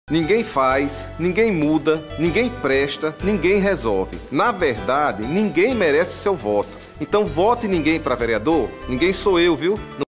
Ninguém faz, ninguém muda, ninguém presta, ninguém resolve. Na verdade, ninguém merece o seu voto. Então vote ninguém para vereador. Ninguém sou eu, viu?